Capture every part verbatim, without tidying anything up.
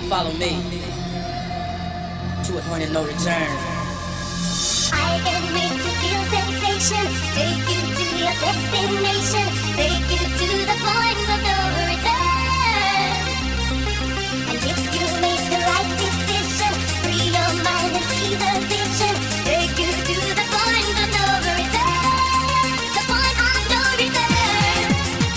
Follow me to a point of no return. I can make you feel sensation, take you to your destination, take you to the point of no return. And if you make the right decision, free your mind and see the vision, take you to the point of no return, the point of no return.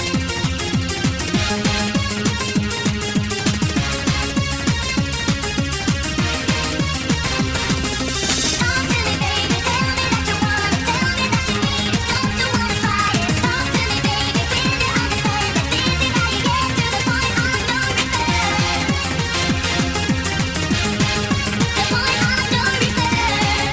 Talk to me, baby, tell me that you want it, tell me that you need it, don't you wanna try it? Talk to me, baby, will you understand that this is how you get to the point of no return? The point of no return.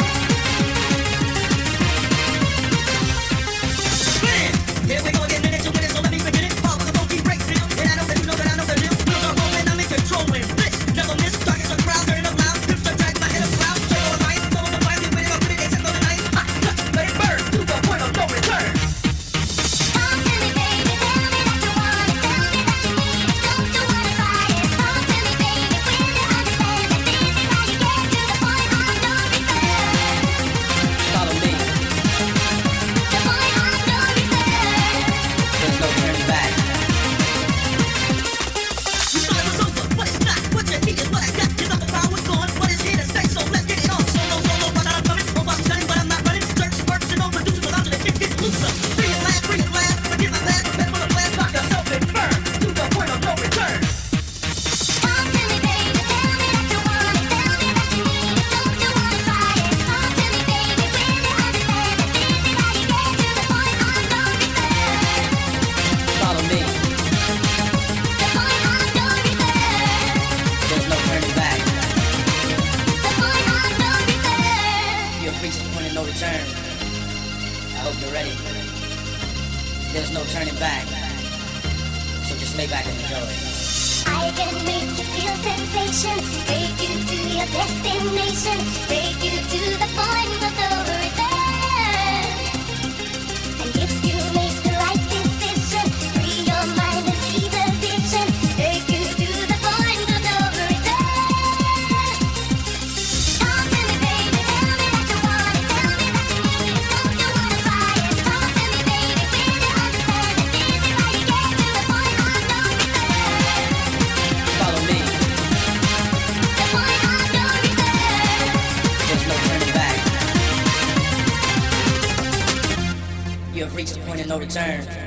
Here we go again, minute to minute, so let me begin it. Follow the funky breakdown, and I know that you know that I know the deal. Wheels are rolling, I'm in control in this. Never miss, targets are crowd, turning up loud. Hips are dragged, my head is loud. Turn on the mic, follow the vibe, get with it, up with it, except on the night. Hot, touch, let it burn, to the point of no return. Talk to me, baby, tell me that you want it, tell me that you need it, don't you wanna try it? Talk to me, baby, will you understand that this is how you get to the point of no return? Follow me. The point of no return. There's no turning back. You thought it was over, but it's not. What you need is what I got. Give up the power's gone. What is here to stay? So let's get it on. Solo, solo, but I'm coming. Robots stunning, but I'm not running. Search, works, and overproduce without you to kick it looser. Free at last, free at last. Forgive my last. Head full of blast. Lock yourself and burn to the point of no return. Talk to me, baby, tell me that you want it, tell me that you need it, don't you wanna try it? Talk to me, baby, will you understand that this is how you get to the point of no return? Follow me. The point of no return. There's no turning back. The point of no return. You have reached the point of no return. I hope you're ready. There's no turning back. So just lay back and enjoy. I can make you feel sensation, take you to your destination, take you to the point of no return. And if you make the right decision, free your mind and see the vision, take you to the point of no return. Talk to me, baby, tell me that you want it, tell me that you need it, don't you wanna try it? Talk to me, baby, will you understand that this is how you get to the point of no return? Follow me. The point of no return. There's no turning back. You have reached the point of no return.